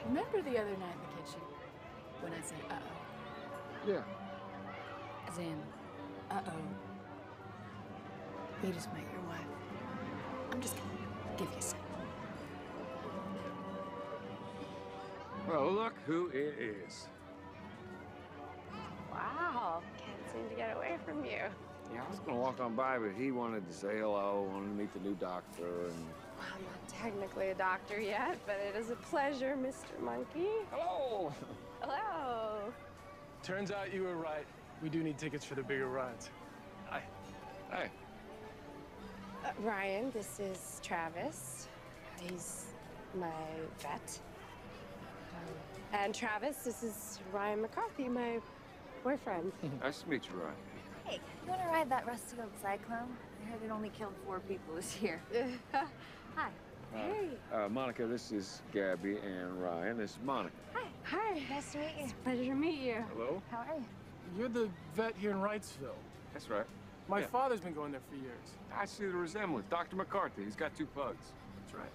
Remember the other night in the kitchen when I said, uh-oh? Yeah. As in, uh-oh. You just met your wife. I'm just gonna give you a second. Well, look who it is. Wow, can't seem to get away from you. Yeah, I was gonna walk on by, but he wanted to say hello, wanted to meet the new doctor, and... Well, I'm not technically a doctor yet, but it is a pleasure, Mr. Monkey. Hello! Hello. Turns out you were right. We do need tickets for the bigger rides. Hi. Hey. Ryan, this is Travis. He's my vet. And Travis, this is Ryan McCarthy, my boyfriend. Nice to meet you, Ryan. Hey, you want to ride that rusty old Cyclone? I heard it only killed 4 people this year. Hi. Hey. Monica, this is Gabby, and Ryan, this is Monica. Hi. Hi. Nice to meet you. It's a pleasure to meet you. Hello? How are you? You're the vet here in Wrightsville. That's right. My Yeah. father's been going there for years. I see the resemblance. Dr. McCarthy, he's got 2 pugs. That's right.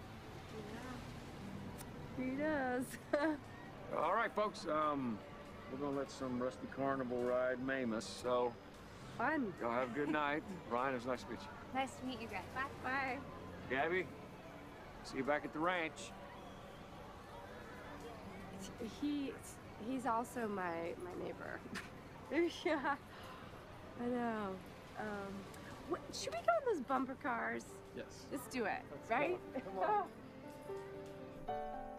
He does. All right, folks, we're gonna let some rusty carnival ride maim us, so Fun. y'all have a good night. Ryan, it was nice to meet you. Nice to meet you guys. Bye. Bye. Gabby, see you back at the ranch. He's also my neighbor. Yeah, I know. Should we go in those bumper cars? Yes. Let's do it, Let's right? go. Come on.